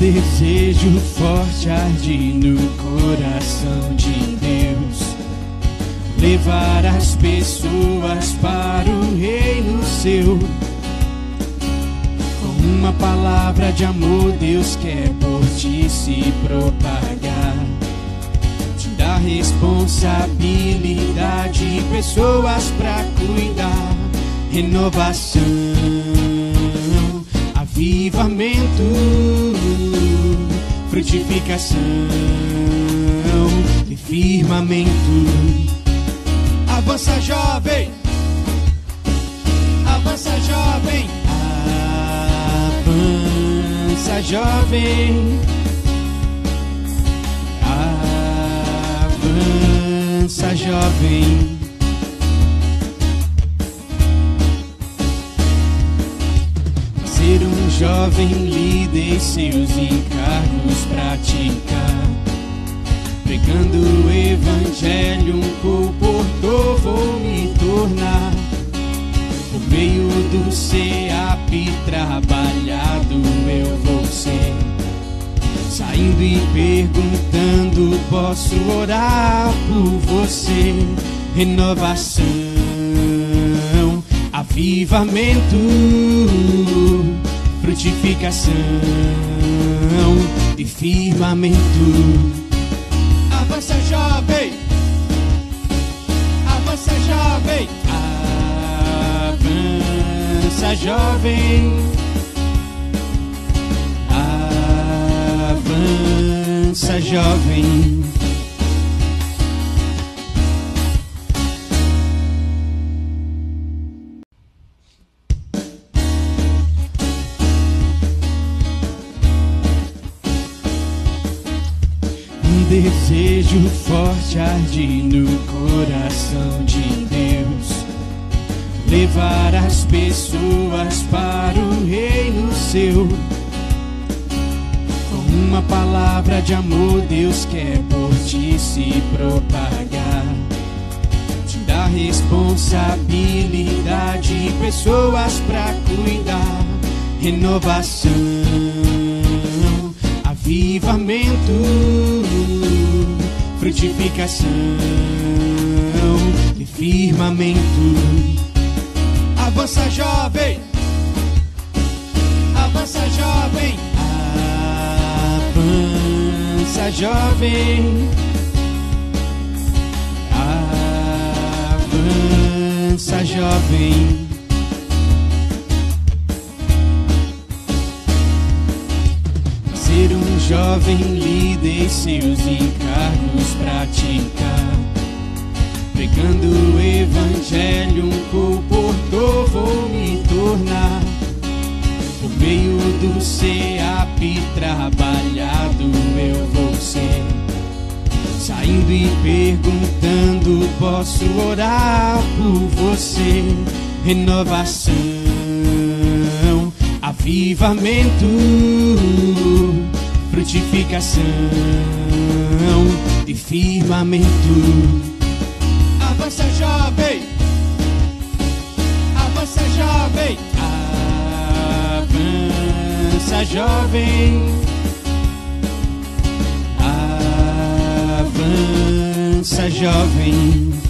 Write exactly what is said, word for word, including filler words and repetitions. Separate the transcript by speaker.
Speaker 1: desejo forte arde no coração de Deus, levar as pessoas para o reino seu. Com uma palavra de amor Deus quer por ti se propagar, te dá responsabilidade, pessoas pra cuidar, renovação, avivamento, frutificação e firmamento. Avança, jovem, avança, jovem, avança, jovem, avança, jovem. Ser um jovem líder e seus encargos praticar, pregando o evangelho, um comportor vou me tornar. Por meio do C A P trabalhado eu vou ser, saindo e perguntando, posso orar por você? Renovação, avivamento, frutificação e firmamento. Avança, jovem, avança, jovem, avança, jovem, avança, jovem. Desejo forte arde no coração de Deus, levar as pessoas para o reino seu. Com uma palavra de amor Deus quer por ti se propagar, te dá responsabilidade, pessoas pra cuidar, renovação, avivamento, frutificação e firmamento. Avança, jovem, avança, jovem, avança, jovem, avança, jovem. Ser um jovem líder e seus encargos praticar, pregando o evangelho, um comportor vou me tornar. Por meio do C A P trabalhado eu vou ser, saindo e perguntando, posso orar por você? Renovação, avivamento, frutificação e firmamento. Avança, jovem, avança, jovem, avança, jovem, avança, jovem.